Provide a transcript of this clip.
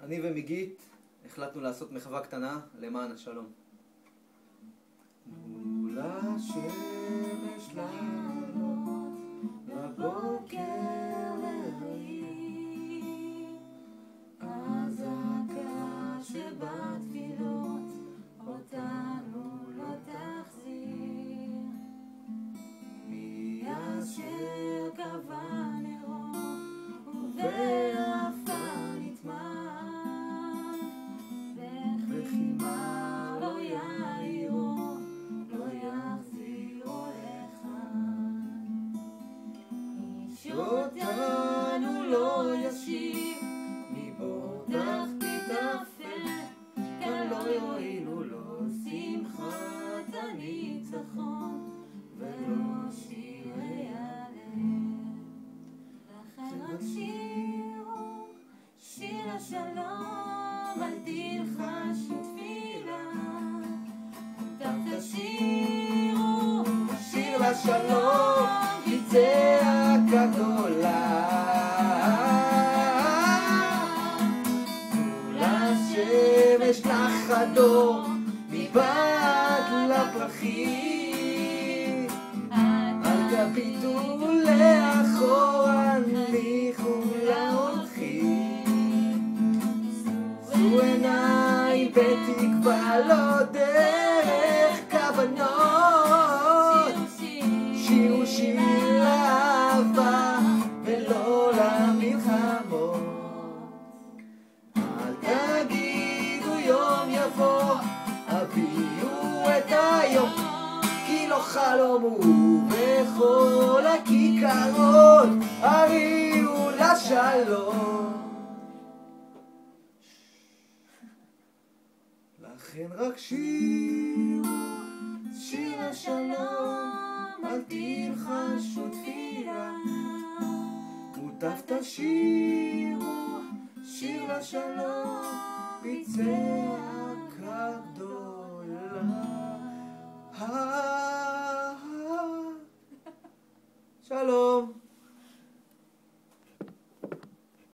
אני ומיגית החלטנו לעשות מחווה קטנה למען השלום. מול השמש לעלות, לבוקר להרים, הזעקה שבתפילות אותנו לא תחזיר. מי אשר קבע נרו ובעפר נטמן, לחימה לא יאירו, לא יחזירו לכאן. איש אותנו לא ישיב מבור תחתית אפל, כאן לא יועילו לו שמחת הניצחון ולא שירי הלב. לכן רק שירו שיר השלום, אל תלחשו תפילה, דווקא שירו שיר לשלום, כי צעקה גדולה. מול השמש לחדור, מבעד לפרחים, אל תביטו לאחור, הניחו להולכים. שאו עיניים בתקווה, לא דרך כוונות, שירו שיר לאהבה ולא למלחמות. אל תגידו יום יבוא, הביאו את היום, כי לא חלום הוא בכל הכיכרות, הריעו לשלום. לכן רק שירו שיר השלום, אל תלחשו תפילה, מוטב תשירו שיר לשלום, בצעקה גדולה. שלום.